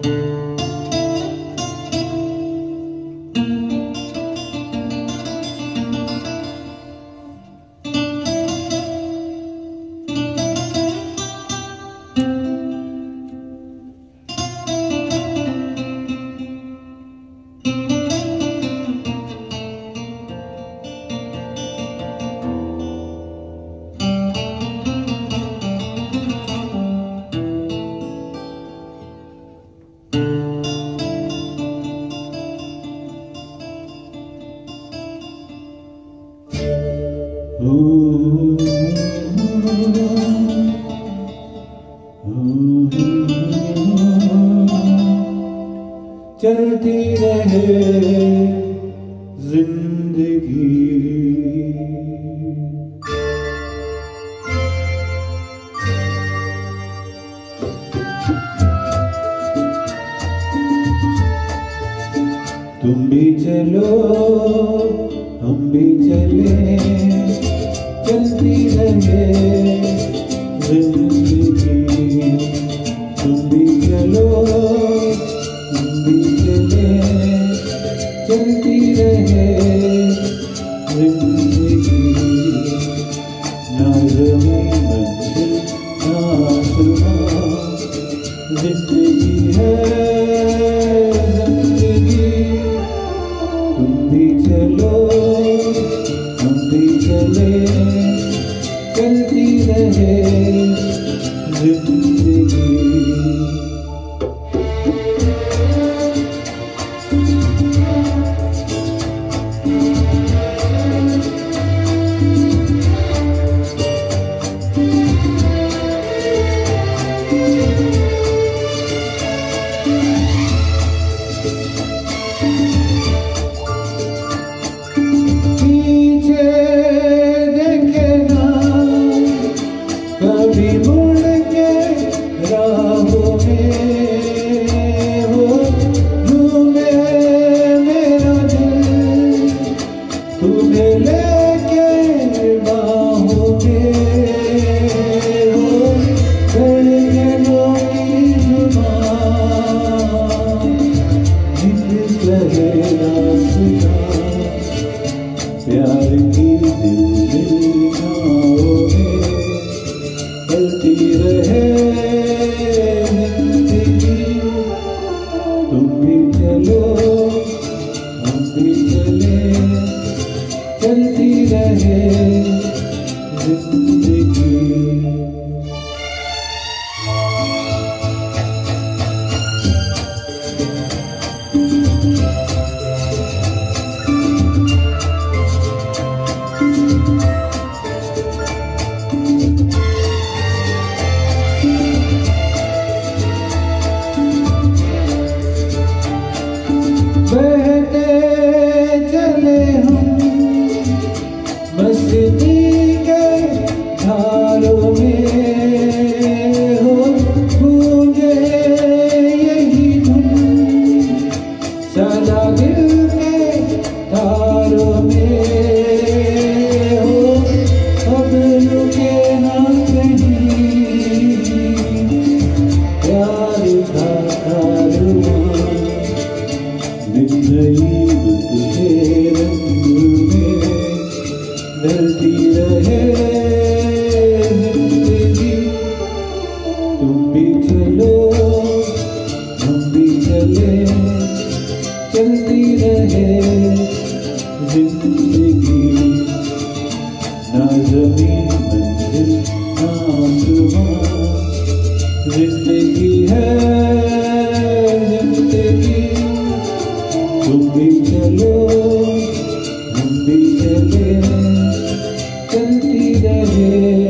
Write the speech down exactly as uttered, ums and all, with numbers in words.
चलती रहे जिंदगी, तुम भी चलो हम भी चले, चलती रहे जिंदगी। तुम भी चलो हम भी चले, चलती रहे जिंदगी। ना ज़मीं मंजिल ना आसमां, जिंदगी है जिंदगी। तुम भी चलो हम भी चले, चलती रहे जिंदगी। पीछे देखे ना कभी मुड़ के राहों में, हो झूमे मेरा दिल तुम्हें लेके बाहों में, हो धड़कनों की जुबान निकले रास्ता। प्यार की दिल दिलनाओं में चलती रहे जिंदगी। तुम भी चलो हम भी चले, चलती रहे जिंदगी। बहते चले हम मस्ती के धारों में, हो गूंजे यही धुन सदा दिल के तारों में, हो अब रुके ना कहीं प्यार का कारवां। नई तुझे रंग में ढलती रहे जिंदगी। तुम भी चलो हम भी चले, चलती रहे जिंदगी। ना ज़मीं मंजिल ना आसमां, जिंदगी है जिंदगी। तुम भी चलो हम भी चले, चलती रहे।